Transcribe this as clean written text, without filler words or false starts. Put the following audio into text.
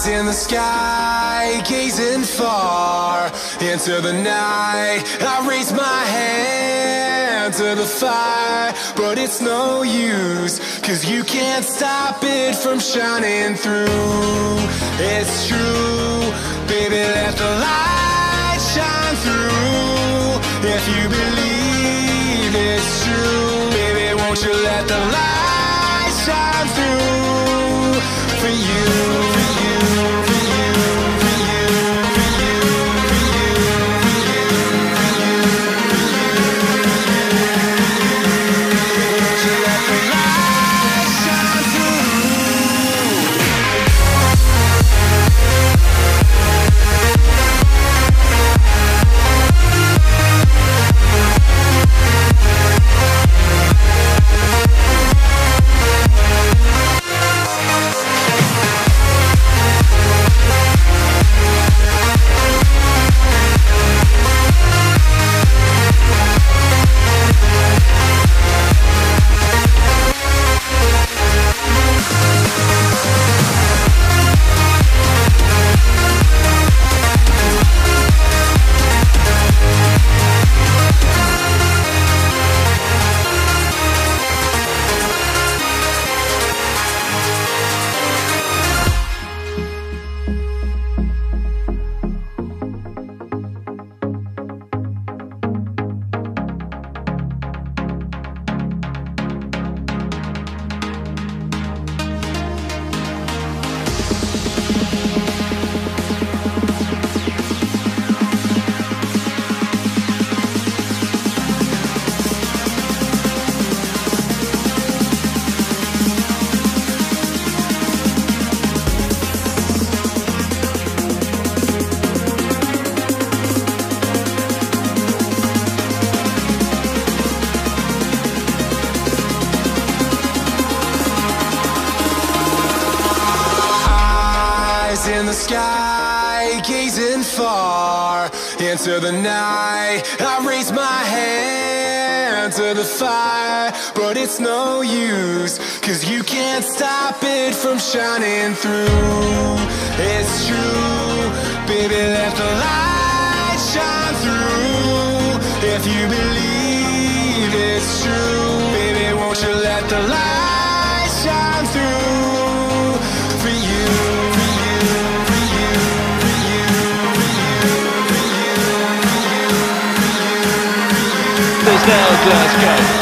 in the sky, gazing far into the night. I raise my hand to the fire, but it's no use, 'cause you can't stop it from shining through. It's true, baby, let the light shine through. If you believe it's true, baby, won't you let the light shine through for you, for you, for you, for you, for you, for you, for you, for you, won't you let the light shine through? In the sky, gazing far into the night. I raise my hand to the fire, but it's no use, 'cause you can't stop it from shining through. It's true, baby, let the light shine through. If you believe it's true, baby, won't you let the light shine through for you, for you, for you, for you, for you, for you, for you, for you, for you. There's now Glasgow.